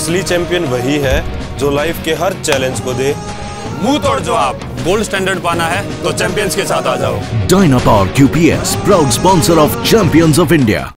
असली चैंपियन वही है जो लाइफ के हर चैलेंज को दे मुंह तोड़ जवाब। गोल्ड स्टैंडर्ड पाना है तो चैंपियंस के साथ आ जाओ। Dynapower QPS, proud sponsor of Champions of India.